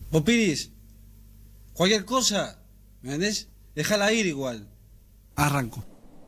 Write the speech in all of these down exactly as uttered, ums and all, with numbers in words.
Vos, Piris, cualquier cosa, ¿me entendés? Dejala ir igual. Arranco.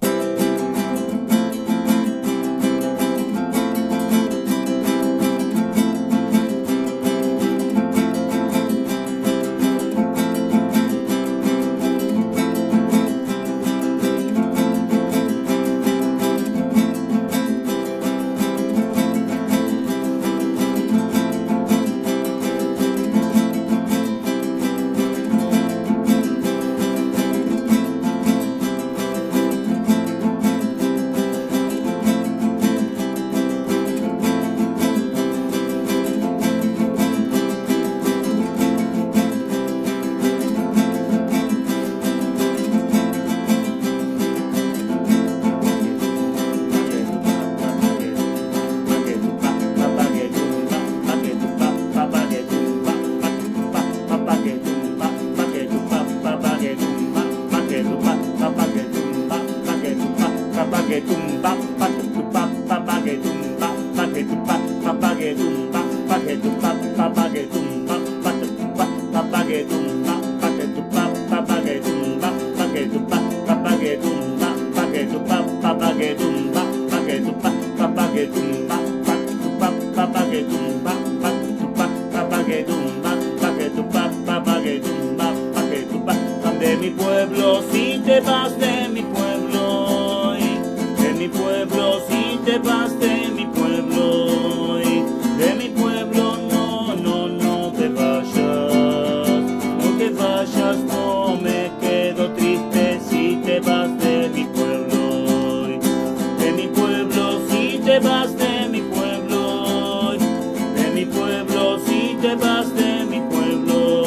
De mi pueblo, si te vas de mi pueblo, de mi pueblo, si te vas de mi pueblo, de mi pueblo, no, no, no te vayas, no te vayas, no me quedo triste si te vas de mi pueblo, de mi pueblo, si te vas de mi pueblo, de mi pueblo, si te vas de mi pueblo.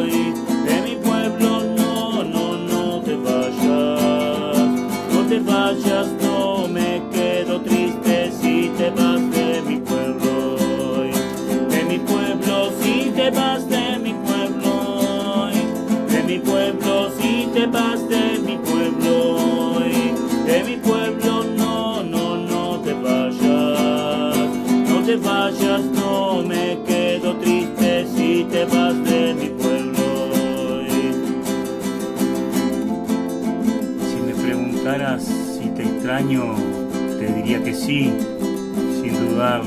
Vayas, no me quedo triste si te vas de mi pueblo, de mi pueblo, si te vas de mi pueblo, de mi pueblo, si te vas de mi pueblo, de mi pueblo, no, no, no te vayas, no te vayas, no me quedo triste si te vas de mi pueblo. Si te extraño, te diría que sí, sin dudarlo.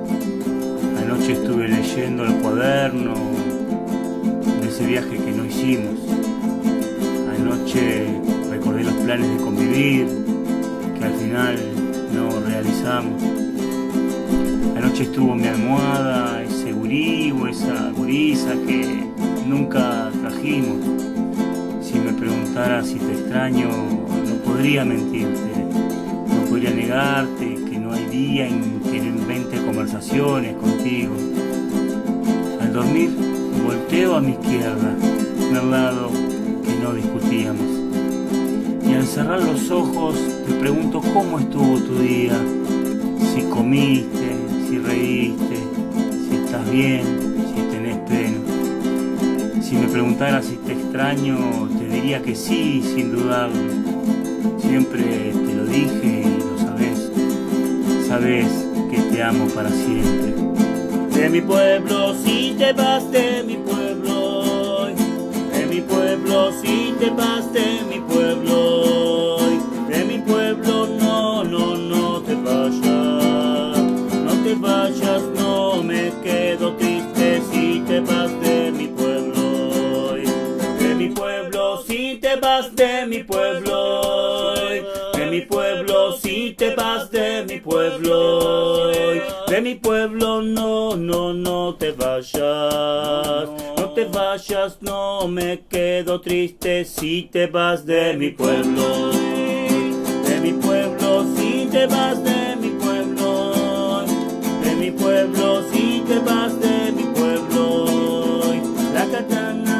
Anoche estuve leyendo el cuaderno de ese viaje que no hicimos. Anoche recordé los planes de convivir que al final no realizamos. Anoche estuvo en mi almohada ese gurí o esa gurisa que nunca trajimos. Si me preguntaras si te extraño, no podría mentirte, no podría negarte que no hay día en que no invente conversaciones contigo. Al dormir, volteo a mi izquierda, al lado que no discutíamos. Y al cerrar los ojos, te pregunto cómo estuvo tu día, si comiste, si reíste, si estás bien, si tenés pena. Si me preguntaras si te extraño, te diría que sí, sin dudarlo. Siempre te lo dije y lo sabes, sabes que te amo para siempre. De mi pueblo, si te vas de mi pueblo, de mi pueblo, si te vas de mi pueblo, de mi pueblo, no, no, no te vayas, no te vayas, no me quedo triste si te vas de mi pueblo, de mi pueblo, si te vas de mi pueblo, de mi pueblo, si te vas de mi pueblo, de mi pueblo, no, no, no te vayas, no te vayas, no me quedo triste si te vas de mi pueblo, de mi pueblo, si te vas de mi pueblo, de mi pueblo, si te vas de mi pueblo, la katana.